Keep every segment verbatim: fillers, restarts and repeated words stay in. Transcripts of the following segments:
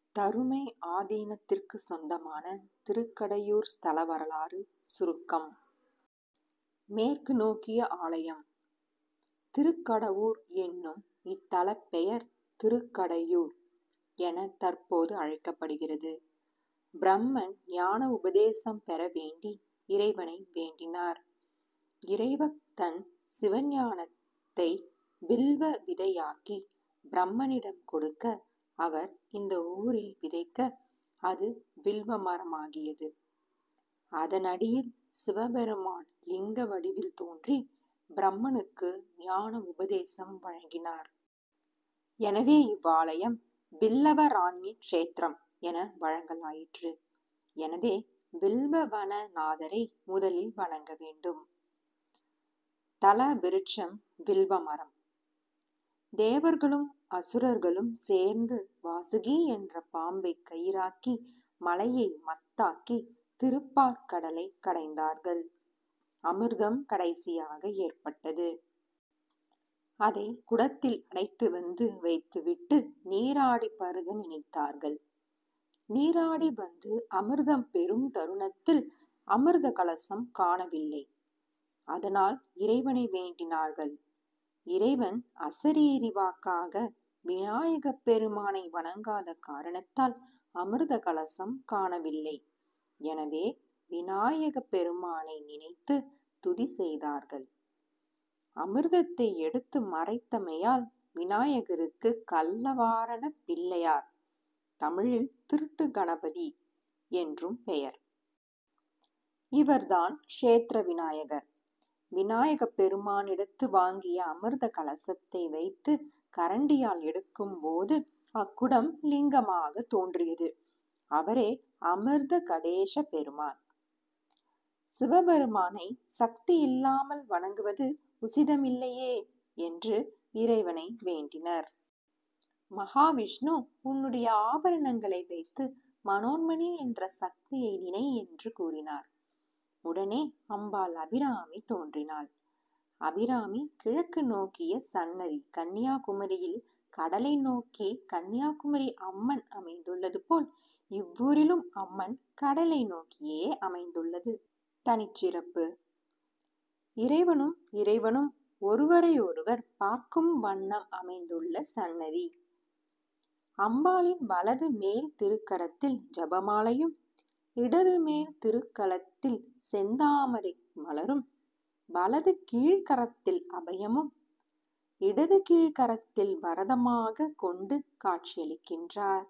தருமை ஆதீனத்திற்கு சொந்தமான திருக்கடையூர் ஸ்தல வரலாறு சுருக்கம். மேற்கு நோக்கிய ஆலயம். திருக்கடவூர் என்னும் இத்தலப் பெயர் திருக்கடையூர் என தற்போது அழைக்கப்படுகிறது. பிரம்மன் ஞான உபதேசம் பெற வேண்டி இறைவனை வேண்டினார். இறைவன் சிவஞானத்தை வில்வ விதையாக்கி பிரம்மனிடம் கொடுக்க, அவர் இந்த ஊரில் விதைக்க அது வில்வ மரமாகியது. அதனடியில் சிவபெருமான் லிங்க வடிவில் தோன்றி பிரம்மனுக்கு ஞான உபதேசம் வழங்கினார். எனவே இவ்வாலயம் வில்லவராண்ய கஷேத்திரம் என வழங்கலாயிற்று. எனவே வில்வவனநாதரை முதலில் வணங்க வேண்டும். தல விருட்சம் வில்வ மரம். தேவர்களும் அசுரர்களும் சேர்ந்து வாசுகி என்ற பாம்பை கயிறாக்கி மலையை மத்தாக்கி திருப்பாற்கடலை கடைந்தார்கள். அமிர்தம் கடைசியாக ஏற்பட்டது. அதை குடத்தில் அடைத்து வந்து வைத்துவிட்டு நீராடி பருக நினைத்தார்கள். நீராடி வந்து அமிர்தம் பெறும் தருணத்தில் அமிர்த கலசம் காணவில்லை. அதனால் இறைவனை வேண்டினார்கள். இறைவன் அசரீரி வாக்காக விநாயக பெருமானை வணங்காத காரணத்தால் அமிர்த கலசம் காணவில்லை. எனவே விநாயக பெருமானை நினைத்து துதி செய்தார்கள். அமிர்தத்தை எடுத்து மறைத்தமையால் விநாயகருக்கு கள்ளவாரண பிள்ளையார், தமிழில் திருட்டு கணபதி என்றும் பெயர். இவர்தான் க்ஷேத்திர விநாயகர். விநாயக பெருமானிடத்து வாங்கிய அமிர்த கலசத்தை வைத்து கரண்டியால் எடுக்கும் போது அக்குடம் லிங்கமாக தோன்றியது. அவரே அமிர்த கடேச பெருமான். சிவபெருமானை சக்தி இல்லாமல் வணங்குவது உசிதமில்லையே என்று இறைவனை வேண்டினர். மகாவிஷ்ணு, உன்னுடைய ஆபரணங்களை வைத்து மனோன்மணி என்ற சக்தியை நினை என்று கூறினார். உடனே அம்பாள் அபிராமி தோன்றினாள். அபிராமி கிழக்கு நோக்கிய சன்னதி கன்னியாகுமரியில் கடலை நோக்கி கன்னியாகுமரி அம்மன் அமைந்துள்ளது போல் இவ்வூரிலும் அம்மன் கடலை நோக்கியே அமைந்துள்ளது தனிச்சிறப்பு. இறைவனும் இறைவனும் ஒருவரை ஒருவர் பார்க்கும் வண்ணம் அமைந்துள்ள சன்னதி. அம்பாளின் வலது மேல் திருக்கரத்தில் ஜபமாலையும் இடது மேல் திருக்கலத்தில் செந்தாமரை மலரும், வலது கீழ்கரத்தில் அபயமும் இடது கீழ்கரத்தில் வரதமாக கொண்டு காட்சியளிக்கின்றார்.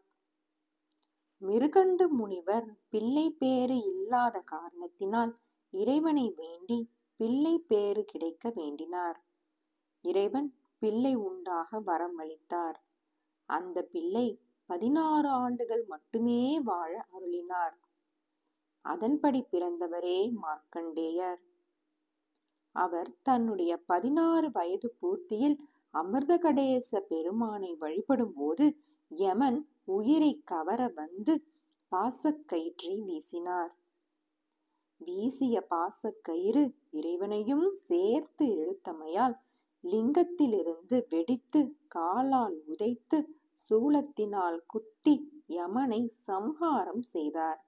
மிருகண்டு முனிவர் பிள்ளை பேறு இல்லாத காரணத்தினால் இறைவனை வேண்டி பிள்ளை பேறு கிடைக்க வேண்டினார். இறைவன் பிள்ளை உண்டாக வரம் அளித்தார். அந்த பிள்ளை பதினாறு ஆண்டுகள் மட்டுமே வாழ அருளினார். அதன்படி பிறந்தவரே மார்க்கண்டேயர். அவர் தன்னுடைய பதினாறு வயது பூர்த்தியில் அமிர்த கடேச பெருமானை வழிபடும் போது யமன் உயிரை கவர வந்து பாசக்கயிற்றை வீசினார். வீசிய பாசக்கயிறு இறைவனையும் சேர்த்து இழுத்தமையால் லிங்கத்திலிருந்து வெடித்து காலால் உதைத்து சூலத்தினால் குத்தி யமனை சம்ஹாரம் செய்தார்.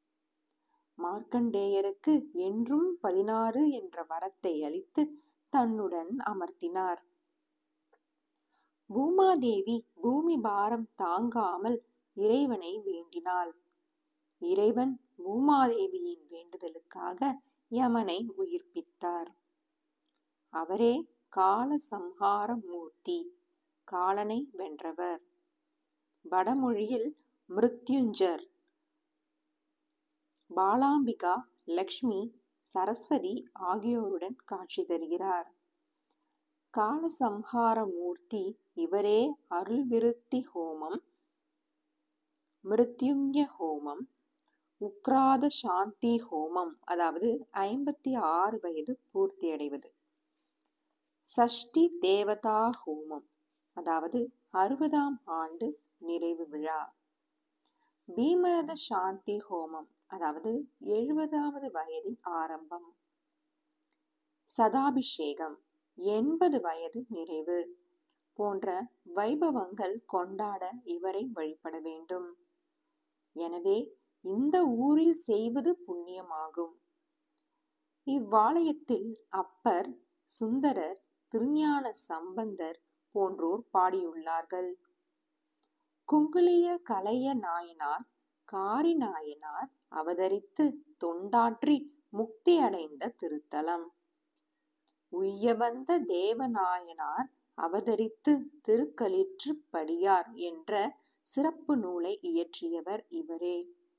மார்க்கண்டேயருக்கு என்றும் பதினாறு என்ற வரத்தை அளித்து தன்னுடன் அமர்த்தினார். பூமாதேவி பூமி பாரம் தாங்காமல் இறைவனை வேண்டினாள். இறைவன் பூமாதேவியின் வேண்டுதலுக்காக யமனை உயிர்ப்பித்தார். அவரே கால சம்ஹார மூர்த்தி, காலனை வென்றவர். வடமொழியில் மிருத்யுஞ்சர். பாலாம்பிகா, லக்ஷ்மி, சரஸ்வதி ஆகியோருடன் காட்சி தருகிறார். காலசம்ஹார மூர்த்தி இவரே அருள் விருத்தி ஹோமம், மிருத்யுஞ்சய ஹோமம், உக்ராத சாந்தி ஹோமம், அதாவது ஐம்பத்தி ஆறு வயது பூர்த்தி அடைவது, சஷ்டி தேவதா ஹோமம், அதாவது அறுபதாம் ஆண்டு நிறைவு விழா, பீமரத சாந்தி ஹோமம், அதாவது எழுபதாவது வயதின் ஆரம்பம், சதாபிஷேகம், எண்பது வயது நிறைவு போன்ற வைபவங்கள் கொண்டாட இவரை வழிபட வேண்டும். எனவே இந்த ஊரில் செய்வது புண்ணியமாகும். இவ்வாலயத்தில் அப்பர், சுந்தரர், திருஞான சம்பந்தர் போன்றோர் பாடியுள்ளார்கள். குங்குளிய கலைய நாயனார், காரி நாயனார் அவதரித்து தொண்டாற்றி முக்தி அடைந்த திருத்தலம். உய்ய வந்த தேவநாயனார் அவதரித்து திருக்களிற்றுப்படியார் என்ற சிறப்பு நூலை இயற்றியவர் இவரே.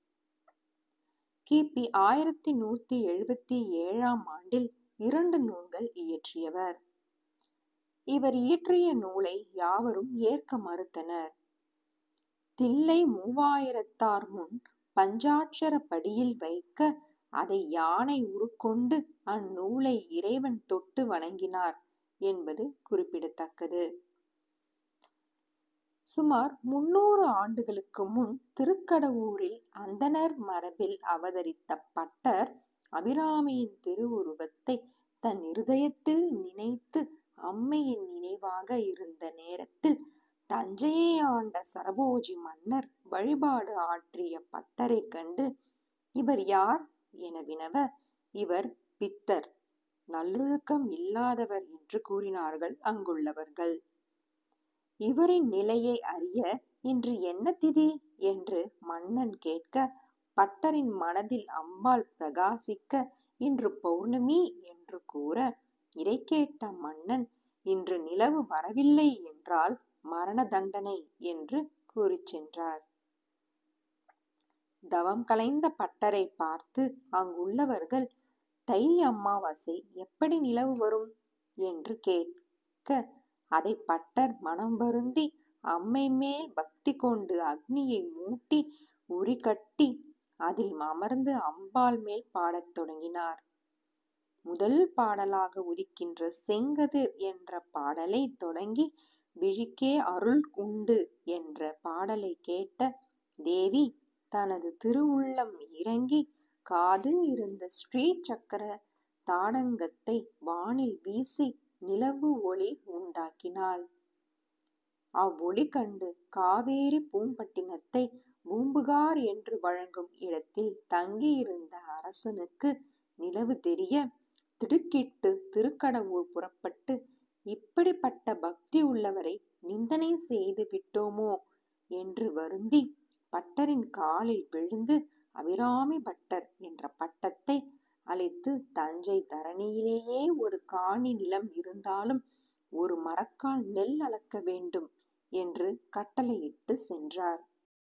கிபி ஆயிரத்தி நூத்தி எழுபத்தி ஏழாம் ஆண்டில் இரண்டு நூல்கள் இயற்றியவர். இவர் இயற்றிய நூலை யாவரும் ஏற்க மறுத்தனர். தில்லை மூவாயிரத்தார் முன் பஞ்சாட்சர படியில் வைக்க அதை யானை உருக்கொண்டு அந்நூலை இறைவன் தொட்டு வணங்கினார் என்பது குறிப்பிடத்தக்கது. சுமார் முன்னூறு ஆண்டுகளுக்கு முன் திருக்கடவூரில் அந்தணர் மரபில் அவதரித்த பட்டர் அபிராமியின் திருவுருவத்தை தன் இருதயத்தில் நினைத்து அம்மையின் நினைவாக இருந்த நேரத்தில் தஞ்சையை ஆண்ட சரபோஜி மன்னர் வழிபாடு ஆற்றிய பட்டரை கண்டு இவர் யார் என வினவ, இவர் பித்தர், நல்லொழுக்கம் இல்லாதவர் என்று கூறினார்கள் அங்குள்ளவர்கள். இவரின் நிலையை அறிய இன்று என்ன திதி என்று மன்னன் கேட்க, பட்டரின் மனதில் அம்பாள் பிரகாசிக்க இன்று பௌர்ணமி என்று கூற, இதை கேட்ட மன்னன் இன்று நிலவு வரவில்லை என்றால் மரண தண்டனை என்று கூறி சென்றார். தவம் கலைந்த பட்டரை பார்த்து அங்குள்ளவர்கள், தை அமாவாசை எப்படி நிலவு வரும் என்று கேட்க, அதை பட்டர் மனம் வருந்தி அம்மை மேல் பக்தி கொண்டு அக்னியை மூட்டி உரி கட்டி அதில் அமர்ந்து அம்பாள் மேல் பாடத் தொடங்கினார். முதல் பாடலாக உதிக்கின்ற செங்கதிர் என்ற பாடலை தொடங்கி விழிக்கே அருள் உண்டு என்ற பாடலை கேட்ட தேவி தனது திருவுள்ளம் இறங்கி காதில் இருந்த ஸ்ரீ சக்கர தாடங்கத்தை வானில் வீசி நிலவு ஒளி உண்டாக்கினாள். அவ்வொளி கண்டு காவேரி பூம்பட்டினத்தை பூம்புகார் என்று வழங்கும் இடத்தில் தங்கியிருந்த அரசனுக்கு நிலவு தெரிய திடுக்கிட்டு திருக்கடவூர் புறப்பட்டு, இப்படிப்பட்ட பக்தி உள்ளவரை நிந்தனை செய்து விட்டோமோ என்று வருந்தி பட்டரின் காலில் விழுந்து அபிராமி பட்டர் என்ற பட்டத்தை அளித்து, தஞ்சை தரணியிலேயே ஒரு காணி நிலம் இருந்தாலும் ஒரு மரக்கால் நெல் அளக்க வேண்டும் என்று கட்டளையிட்டு சென்றார்.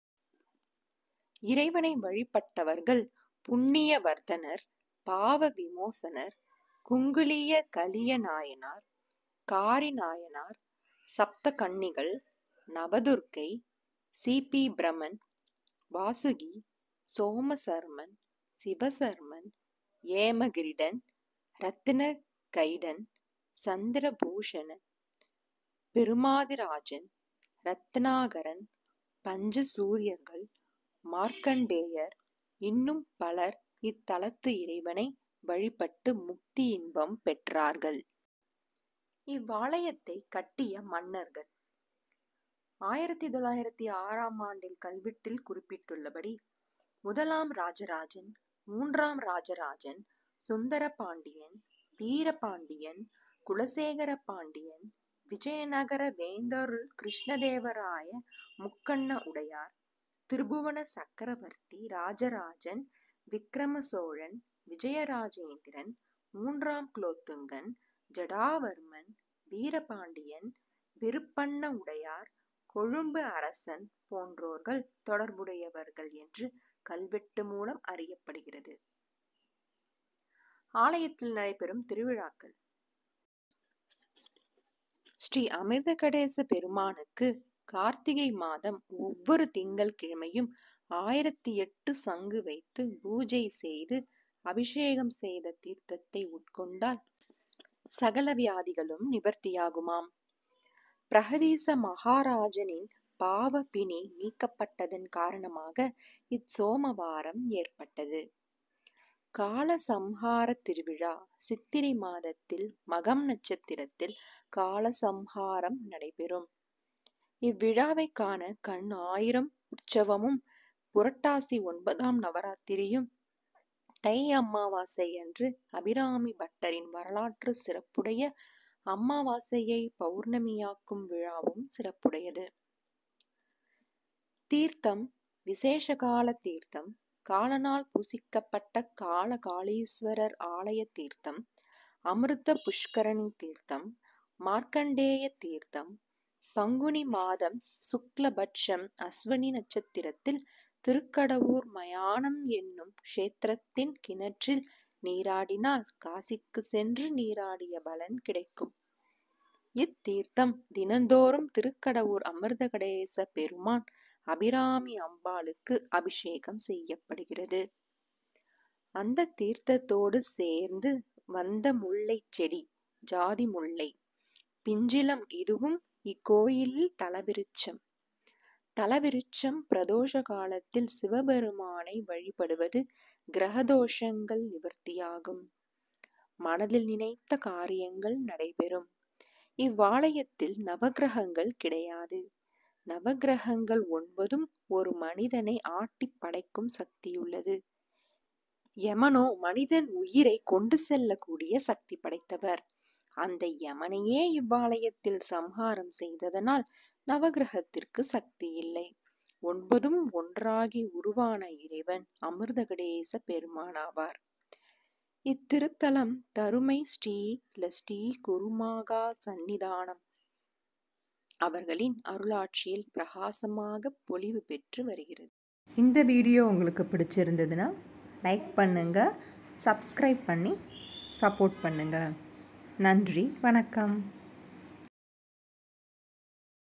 இறைவனை வழிபட்டவர்கள் புண்ணியவர்தனர், பாவ விமோசனர், குங்குளிய கலிய நாயனார், காரி நாயனார், சப்த கன்னிகள், நவதுர்க்கை, சிபி பிரமன், வாசுகி, சோமசர்மன், சிவசர்மன், ஏமகிரிடன், ரத்தின கைடன், சந்திரபூஷணன், பெருமாதிராஜன், ரத்னாகரன், பஞ்சசூரியர்கள், மார்க்கண்டேயர் இன்னும் பலர் இத்தலத்து இறைவனை வழிபட்டு முக்தி இன்பம் பெற்றார்கள். இவ்வாலயத்தை கட்டிய மன்னர்கள். ஆயிரத்தி தொள்ளாயிரத்தி ஆறாம் ஆண்டில் கல்வெட்டில் குறிப்பிட்டுள்ளபடி முதலாம் ராஜராஜன், மூன்றாம் ராஜராஜன், சுந்தர பாண்டியன், வீரபாண்டியன், குலசேகர பாண்டியன், விஜயநகர வேந்தருள் கிருஷ்ணதேவராய முக்கண்ண உடையார், திருபுவன சக்கரவர்த்தி ராஜராஜன், விக்ரம சோழன், விஜயராஜேந்திரன், மூன்றாம் குலோத்துங்கன், ஜடாவர்மன், வீரபாண்டியன், விருப்பண்ண உடையார், கொழும்பு அரசன் போன்றோர்கள் தொடர்புடையவர்கள் என்று கல்வெட்டு மூலம் அறியப்படுகிறது. ஆலயத்தில் நடைபெறும் திருவிழாக்கள். ஸ்ரீ அமிர்தகடேச பெருமானுக்கு கார்த்திகை மாதம் ஒவ்வொரு திங்கள் கிழமையும் ஆயிரத்தி எட்டு சங்கு வைத்து பூஜை செய்து அபிஷேகம் செய்த தீர்த்தத்தை உட்கொண்டால் சகல வியாதிகளும் நிவர்த்தியாகுமாம். பிரகதீச மகாராஜனின் பாவ பிணி நீக்கப்பட்டதன் காரணமாக இச்சோமவாரம் ஏற்பட்டது. கால சம்ஹார திருவிழா சித்திரை மாதத்தில் மகம் நட்சத்திரத்தில் கால சம்ஹாரம் நடைபெறும். இவ்விழாவை காண கண் ஆயிரம் உற்சவமும் புரட்டாசி ஒன்பதாம் நவராத்திரியும் தை அமாவாசை அன்று அபிராமி பட்டரின் வரலாற்று சிறப்புடைய அமாவாசையை பௌர்ணமியாக்கும் விழாவும் சிறப்புடையது. தீர்த்தம் விசேஷகால தீர்த்தம், காலனால் பூசிக்கப்பட்ட கால காளீஸ்வரர் ஆலய தீர்த்தம், அமிர்த புஷ்கரணி தீர்த்தம், மார்க்கண்டேய தீர்த்தம். பங்குனி மாதம் சுக்லபட்சம் அஸ்வனி நட்சத்திரத்தில் திருக்கடவூர் மயானம் என்னும் க்ஷேத்திரத்தின் கிணற்றில் நீராடினால் காசிக்கு சென்று நீராடிய பலன் கிடைக்கும். இத்தீர்த்தம் தினந்தோறும் திருக்கடவூர் அமிர்தகடேச பெருமான் அபிராமி அம்பாளுக்கு அபிஷேகம் செய்யப்படுகிறது. அந்த தீர்த்தத்தோடு சேர்ந்து வந்த முல்லை செடி, ஜாதி முல்லை, பிஞ்சிலம் இதுவும் இக்கோயிலில் தலவிருட்சம். தலவிருட்சம் பிரதோஷ காலத்தில் சிவபெருமானை வழிபடுவது கிரகதோஷங்கள் நிவர்த்தியாகும். மனதில் நினைத்த காரியங்கள் நடைபெறும். இவ்வாலயத்தில் நவகிரகங்கள் கிடையாது. நவகிரகங்கள் ஒன்பதும் ஒரு மனிதனை ஆட்டி படைக்கும் சக்தியுள்ளது. யமனோ மனிதன் உயிரை கொண்டு செல்லக்கூடிய சக்தி படைத்தவர். அந்த யமனையே இவ்வாலயத்தில் சம்ஹாரம் செய்ததனால் நவகிரகத்திற்கு சக்தி இல்லை. ஒன்பதும் ஒன்றாகி உருவான இறைவன் அமிர்தகடேச பெருமானாவார். இத்திருத்தலம் தருமை ஸ்ரீ லஸ்ரீ குருமாகா சந்நிதானம் அவர்களின் அருளாட்சியில் பிரகாசமாக பொலிவு பெற்று வருகிறது. இந்த வீடியோ உங்களுக்கு பிடிச்சிருந்ததுன்னா லைக் பண்ணுங்க, சப்ஸ்கிரைப் பண்ணி சப்போர்ட் பண்ணுங்க. நன்றி, வணக்கம்.